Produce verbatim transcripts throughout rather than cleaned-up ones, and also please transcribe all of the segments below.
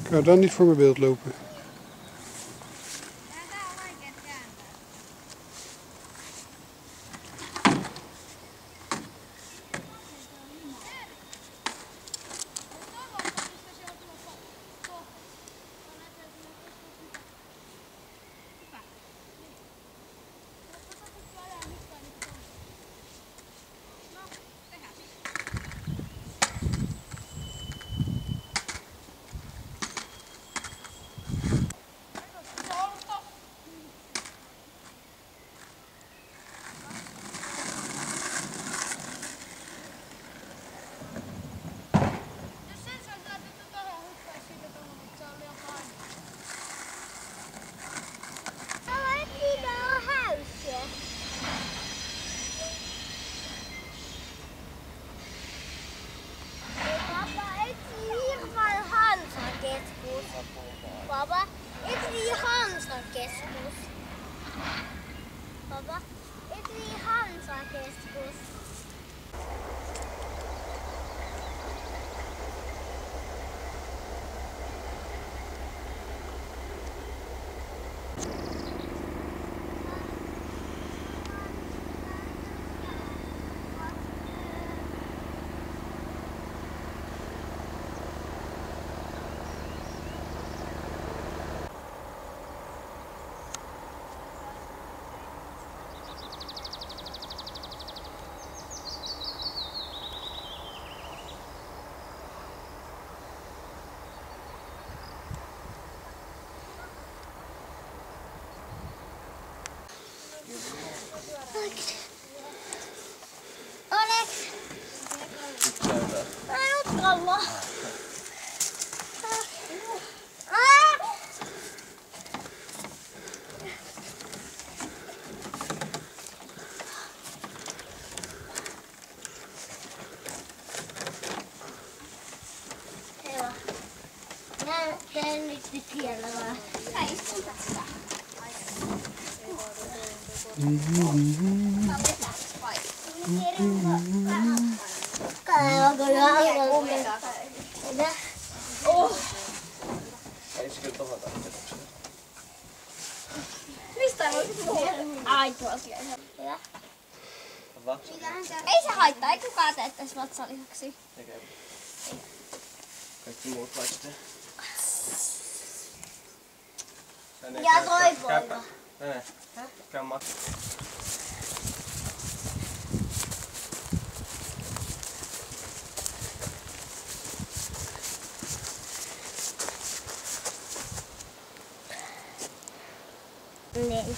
Ik ga dan niet voor mijn beeld lopen. Papa, is die Hansa-keskus? Papa, is die Hansa-keskus? Alex! Ai, utkalla! Hyvä. Mä teen nyt tiellä vaan. Mä istun tässä. Mistä on? Ai tuolta. Hyvä. Ei se haittaa, ei kukaan tee tässä vatsalihaksi. Kaikki muut laittaa. Ja toi poika. Tänne. Käy maksaa. Niin.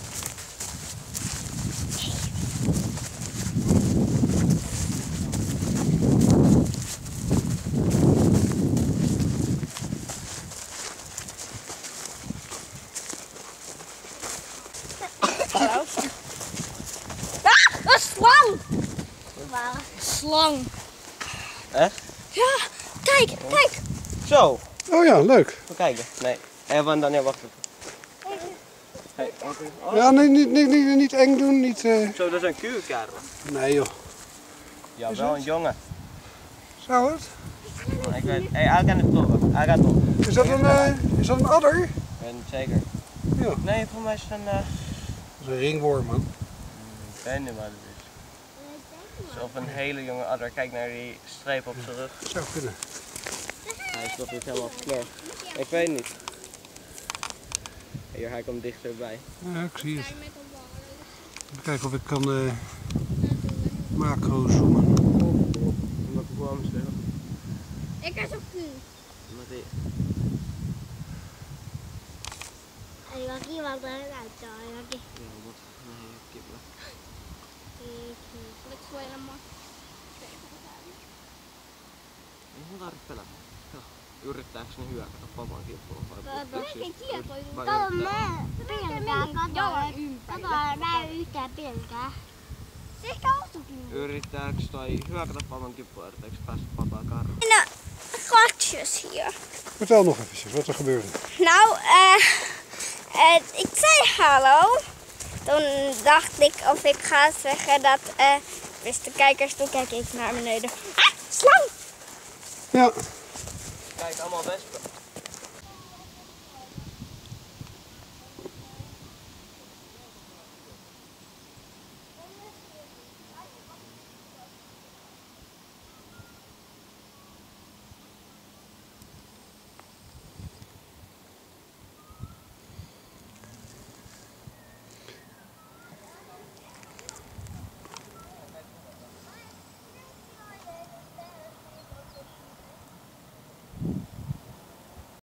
Ah, een slang! Waar? Slang. Echt? Ja, kijk, kijk. Zo. Oh ja, leuk. Even kijken. Nee. Even Daniel, wacht even. Hey, okay. Oh. Ja, nee, niet, niet, niet, niet eng doen. Niet, uh... Zo, dat is een kuurkarel. Nee joh. Ja, wel een jongen. Zou het? Ik weet, hey, hij kan het proeven. Hij gaat op. Is dat een, uh, is dat een adder? Ik weet het zeker. Ja. Nee, voor mij is het een... Uh... Dat is een ringworm, man. Ik weet niet wat het is. Het is of een hele jonge adder. Kijk naar die streep op zijn rug. Zou kunnen. Hij is nog niet helemaal verkleurd. Ik weet niet. Hier, hij komt dichterbij. Ja, ik zie het. Even kijken of ik kan uh, macro zoomen. Omdat ik warm stil. Ik heb zo'n kuur. Omdat hij... En die was iemand eruit te halen. Ja, wat? Nee, kippen. Oliko sulla ilman? Ei mun tarvitse pelätä. Yrittääkö ne hyökätä papan kimppuun vai Kato, mä pelkään. Kato, kato, mä en yhtään pelkää. Se ehkä osukin. Yrittääkö toi hyökätä papan kimppuun vai yrittääkö päästä papaan karkuun? Nou, gatjes hier. Vertel nog eventjes wat er gebeurde. Nou, eh, uh, ik zei hallo. Toen dacht ik of ik ga zeggen dat, eh, uh, dus de kijkers, toen kijk ik naar beneden. Ah, slang! Ja. Kijk, allemaal wespen.